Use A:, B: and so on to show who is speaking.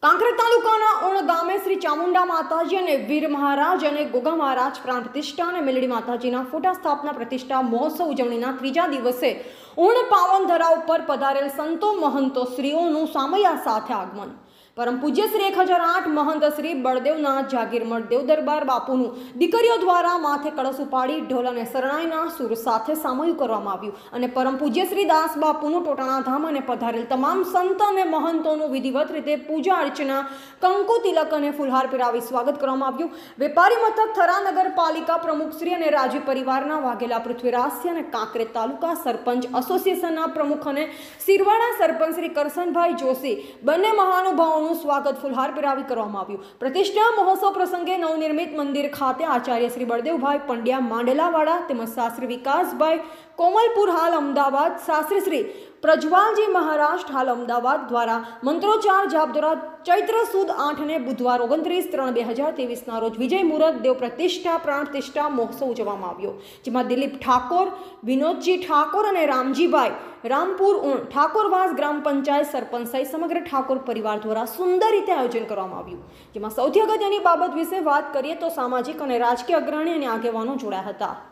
A: કાંકરેજ તાલુકાના ઉણ ગામે શ્રી ચામુંડા માતાજી અને વીર મહારાજ અને ગોગા મહારાજ પ્રાણ પ્રતિષ્ઠા અને મેલડી માતાજીના ફોટા સ્થાપના પ્રતિષ્ઠા મહોત્સવ ઉજવણીના ત્રીજા દિવસે ઉણ પાવન ધરા ઉપર પધારેલ સંતો મહંતો શ્રીઓનું સામૈયા સાથે આગમન। પરમ પૂજ્ય શ્રી 1008 મહંત શ્રી બળદેવનાથ જાગીરમઠ દેવ દરબાર બાપુનું દીકરીઓ દ્વારા માથે કળશ ઉપાડી ઢોલ અને શરણાઈના સૂર સાથે સામૈયું કરવામાં આવ્યું અને પરમ પૂજ્ય શ્રી દાસ બાપુનું ટોટાણા ધામ અને પધારેલ તમામ સંત અને મહંતોનું વિધિવત રીતે પૂજા અર્ચના કંકુ તિલક અને ફૂલહાર પહેરાવી સ્વાગત કરવામાં આવ્યું। વેપારી મથક થરા નગરપાલિકા પ્રમુખ શ્રી અને રાજી પરિવારના વાઘેલા પૃથ્વીરાજસિંહ અને કાંકરેજ તાલુકા સરપંચ એસોસિએશનના પ્રમુખ અને સિરવાડા સરપંચ શ્રી કરશનભાઈ જોશી બંને મહાનુભાવો સ્વાગત ફૂલહાર પહેરાવી કરવામાં આવ્યું। પ્રતિષ્ઠા મહોત્સવ પ્રસંગે નવનિર્મિત મંદિર ખાતે આચાર્ય શ્રી બળદેવભાઈ પંડ્યા માંડેલાવાડા તેમજ શાસ્ત્રી વિકાસભાઈ કોમલપુર હાલ અમદાવાદ, શાસ્ત્રી શ્રી પ્રજ્વાલજી મહારાષ્ટ્ર હાલ અમદાવાદ દ્વારા મંત્રોચ્ચાર જાપ દ્વારા ચૈત્ર સુદ 8 ને બુધવાર 29/3/2023 રોજ વિજય મુહૂર્ત દેવ પ્રતિષ્ઠા પ્રાણ પ્રતિષ્ઠા મહોત્સવ ઉજવવામાં આવ્યો, જેમાં દિલીપ ઠાકોર, વિનોદજી ઠાકોર અને રામજીભાઈ રામપુર ઉણ ઠાકોરવાસ ગ્રામ પંચાયત સરપંચ સહિત સમગ્ર ઠાકોર પરિવાર દ્વારા સુંદર રીતે આયોજન કરવામાં આવ્યું। જેમાં સૌથી અગત્યની બાબત વિશે વાત કરીએ તો સામાજિક અને રાજકીય અગ્રણી અને આગેવાનો જોડાયા હતા।